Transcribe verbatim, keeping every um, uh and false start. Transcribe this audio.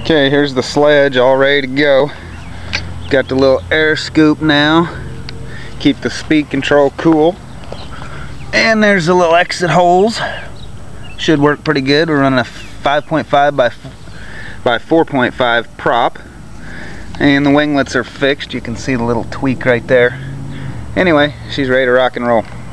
Okay, here's the sledge all ready to go. Got the little air scoop now. Keep the speed control cool. And there's the little exit holes. Should work pretty good. We're running a five point five by by four point five prop. And the winglets are fixed. You can see the little tweak right there. Anyway, she's ready to rock and roll.